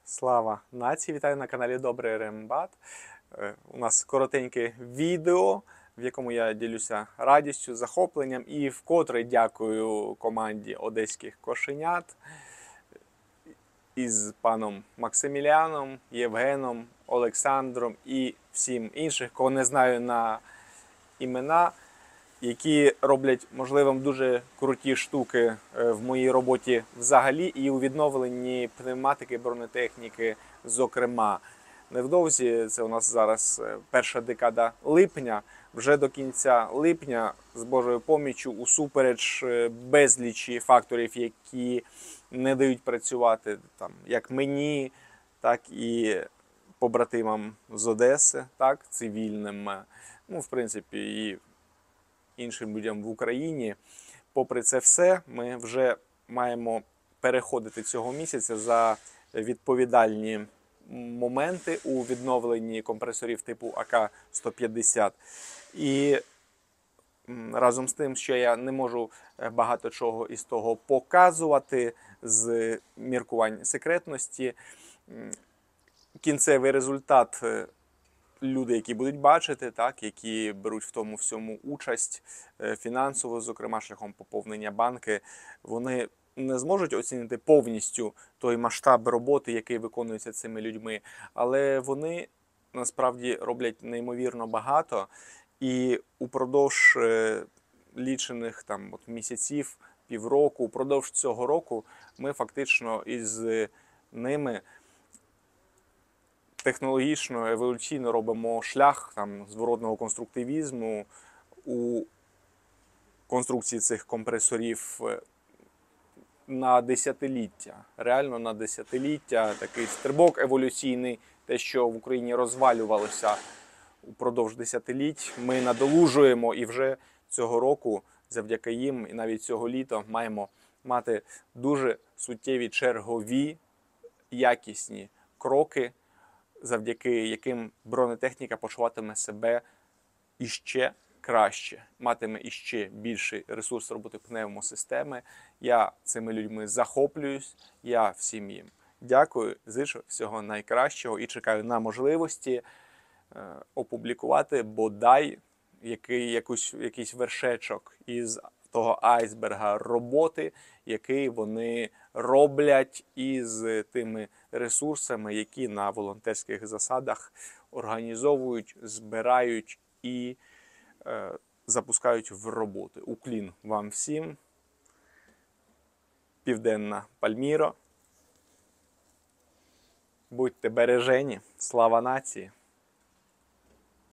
Слава нації! Вітаю на каналі Добрий Рембат. У нас коротеньке відео, в якому я ділюся радістю, захопленням і вкотре дякую команді одеських кошенят із паном Максиміліаном, Євгеном, Олександром і всім інших, кого не знаю на імена, які роблять можливим дуже круті штуки в моїй роботі взагалі і у відновленні пневматики, бронетехніки зокрема. Невдовзі, це у нас зараз перша декада липня, вже до кінця липня з Божою поміччю, усупереч безлічі факторів, які не дають працювати там, як мені, так і побратимам з Одеси, так, цивільним, ну, в принципі, і іншим людям в Україні. Попри це все, ми вже маємо переходити цього місяця за відповідальні моменти у відновленні компресорів типу АК-150. І разом з тим, що я не можу багато чого із того показувати з міркувань секретності, кінцевий результат люди, які будуть бачити, так, які беруть в тому всьому участь фінансово, зокрема шляхом поповнення банки, вони не зможуть оцінити повністю той масштаб роботи, який виконується цими людьми, але вони насправді роблять неймовірно багато, і упродовж лічених там місяців, півроку, упродовж цього року ми фактично із ними технологічно, еволюційно робимо шлях там зворотного конструктивізму у конструкції цих компресорів на десятиліття. Реально на десятиліття. Такий стрибок еволюційний, те, що в Україні розвалювалося упродовж десятиліть, ми надолужуємо і вже цього року, завдяки їм, і навіть цього літа, маємо мати дуже суттєві чергові, якісні кроки, завдяки яким бронетехніка почуватиме себе іще краще, матиме іще більший ресурс роботи пневмосистеми. Я цими людьми захоплююсь, я всім їм дякую, зичу всього найкращого і чекаю на можливості опублікувати бодай якийсь вершечок із того айсберга роботи, який вони роблять із тими ресурсами, які на волонтерських засадах організовують, збирають і запускають в роботу. Уклін вам всім. Південна Пальміро. Будьте бережені. Слава нації!